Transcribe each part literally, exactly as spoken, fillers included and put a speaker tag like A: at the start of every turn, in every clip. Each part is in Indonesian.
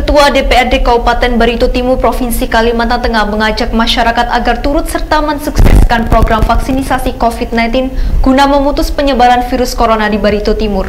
A: Ketua D P R D Kabupaten Barito Timur Provinsi Kalimantan Tengah mengajak masyarakat agar turut serta mensukseskan program vaksinasi COVID sembilan belas guna memutus penyebaran virus corona di Barito Timur.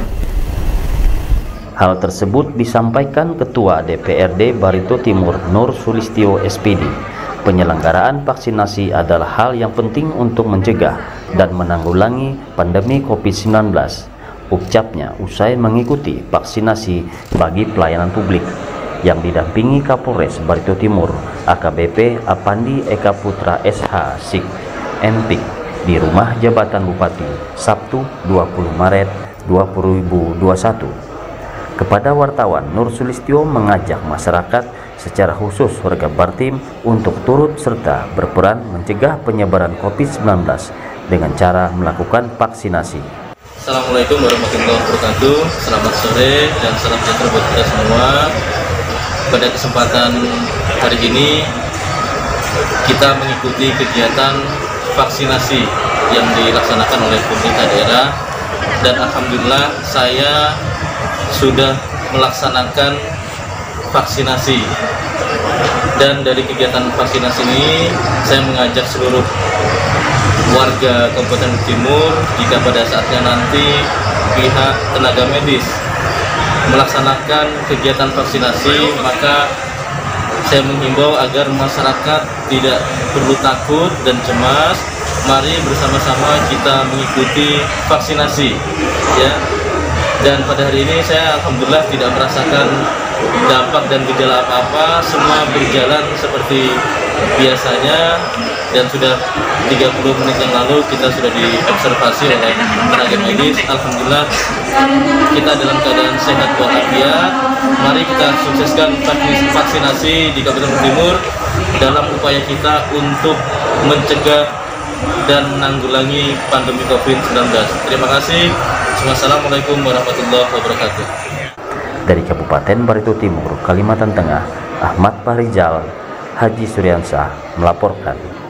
B: Hal tersebut disampaikan Ketua D P R D Barito Timur Nur Sulistyo S P D. Penyelenggaraan vaksinasi adalah hal yang penting untuk mencegah dan menanggulangi pandemi COVID sembilan belas. Ucapnya usai mengikuti vaksinasi bagi pelayanan publik yang didampingi Kapolres Barito Timur A K B P Apandi Eka Putra S H Sik M Pik di Rumah Jabatan Bupati Sabtu dua puluh Maret dua ribu dua puluh satu. Kepada wartawan, Nur Sulistyo mengajak masyarakat secara khusus warga Bartim untuk turut serta berperan mencegah penyebaran COVID sembilan belas dengan cara melakukan vaksinasi.
C: Assalamualaikum warahmatullahi wabarakatuh. Selamat sore dan salam sejahtera buat kita semua. Pada kesempatan hari ini kita mengikuti kegiatan vaksinasi yang dilaksanakan oleh pemerintah daerah, dan alhamdulillah saya sudah melaksanakan vaksinasi. Dan dari kegiatan vaksinasi ini saya mengajak seluruh warga Kabupaten Timur, jika pada saatnya nanti pihak tenaga medis melaksanakan kegiatan vaksinasi, maka saya menghimbau agar masyarakat tidak perlu takut dan cemas. Mari bersama-sama kita mengikuti vaksinasi, ya. Dan pada hari ini saya alhamdulillah tidak merasakan dampak dan gejala apa-apa, semua berjalan seperti biasanya, dan sudah tiga puluh menit yang lalu kita sudah diobservasi oleh tenaga medis. Alhamdulillah kita dalam keadaan sehat walafiat. Mari kita sukseskan vaksinasi di Kabupaten Timur dalam upaya kita untuk mencegah dan menanggulangi pandemi COVID sembilan belas. Terima kasih. Wassalamualaikum warahmatullahi wabarakatuh.
B: Dari Kabupaten Barito Timur, Kalimantan Tengah, Ahmad Fahrizal Haji Suryansah melaporkan.